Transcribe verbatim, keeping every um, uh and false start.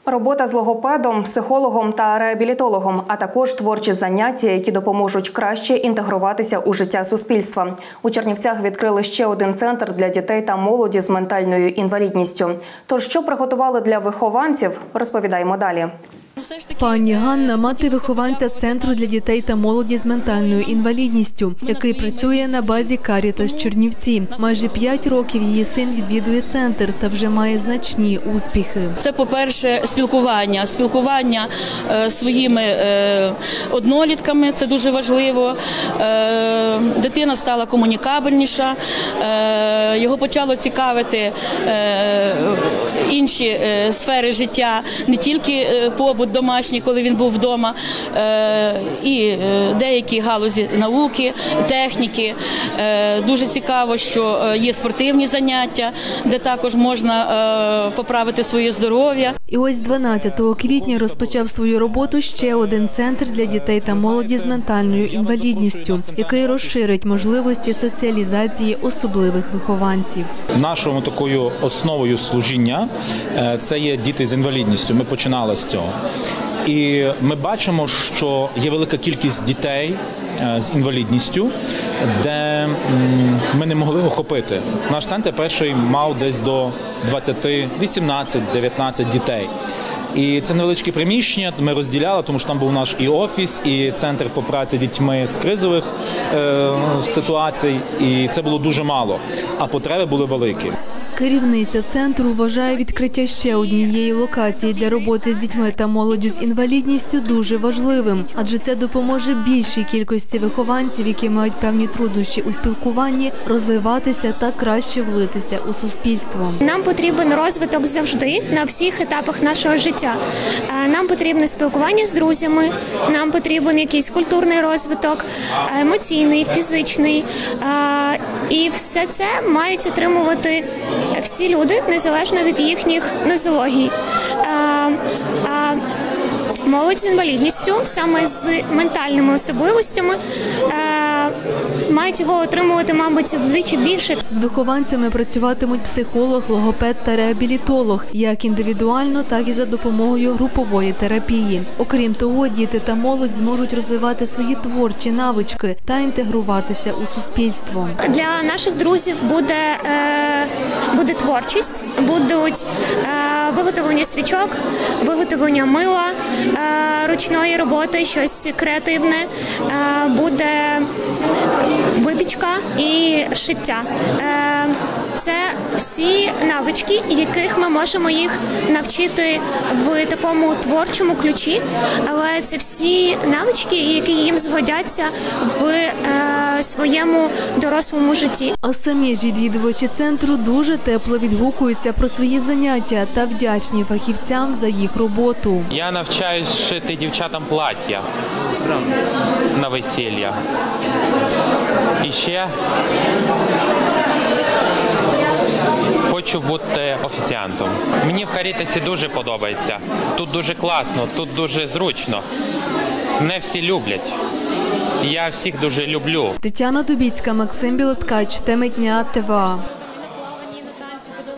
Робота з логопедом, психологом та реабілітологом, а також творчі заняття, які допоможуть краще інтегруватися у життя суспільства. У Чернівцях відкрили ще один центр для дітей та молоді з ментальною інвалідністю. Тож, що приготували для вихованців, розповідаємо далі. Пані Ганна – мати вихованця Центру для дітей та молоді з ментальною інвалідністю, який працює на базі Карітас Чернівці. Майже п'ять років її син відвідує центр та вже має значні успіхи. Це, по-перше, спілкування. Спілкування з своїми однолітками – це дуже важливо. Дитина стала комунікабельніша, його почало цікавити інші сфери життя, не тільки побут домашній, коли він був вдома, і деякі галузі науки, техніки. Дуже цікаво, що є спортивні заняття, де також можна поправити своє здоров'я. І ось дванадцятого квітня розпочав свою роботу ще один центр для дітей та молоді з ментальною інвалідністю, який розширить можливості соціалізації особливих вихованців. Нашою такою основою служіння – це є діти з інвалідністю. Ми починали з цього. І ми бачимо, що є велика кількість дітей з інвалідністю, де ми не могли охопити. Наш центр перший мав десь до двадцяти, вісімнадцяти, дев'ятнадцяти дітей. І це невеличке приміщення ми розділяли, тому що там був наш і офіс, і центр по праці з дітьми з кризових е, ситуацій, і це було дуже мало, а потреби були великі. Керівниця центру вважає відкриття ще однієї локації для роботи з дітьми та молоддю з інвалідністю дуже важливим, адже це допоможе більшій кількості вихованців, які мають певні труднощі у спілкуванні, розвиватися та краще влитися у суспільство. Нам потрібен розвиток завжди, на всіх етапах нашого життя. Нам потрібне спілкування з друзями, нам потрібен якийсь культурний розвиток, емоційний, фізичний. І все це мають отримувати всі люди, незалежно від їхніх нозологій. А, а молодь з інвалідністю, саме з ментальними особливостями, мають його отримувати, мабуть, вдвічі більше. З вихованцями працюватимуть психолог, логопед та реабілітолог, як індивідуально, так і за допомогою групової терапії. Окрім того, діти та молодь зможуть розвивати свої творчі навички та інтегруватися у суспільство. Для наших друзів буде, буде творчість, будуть виготовлення свічок, виготовлення мила, ручної роботи, щось креативне, буде випічка і шиття. Це всі навички, яких ми можемо їх навчити в такому творчому ключі, але це всі навички, які їм згодяться в е, своєму дорослому житті. А самі ж відвідувачі центру дуже тепло відгукуються про свої заняття та вдячні фахівцям за їх роботу. Я навчаюсь шити дівчатам плаття на весілля. І ще хочу бути офіціантом. Мені в Карітасі дуже подобається. Тут дуже класно, тут дуже зручно. Не всі люблять. Я всіх дуже люблю. Тетяна Дубіцька, Максим Білоткач, теми дня, ТВА.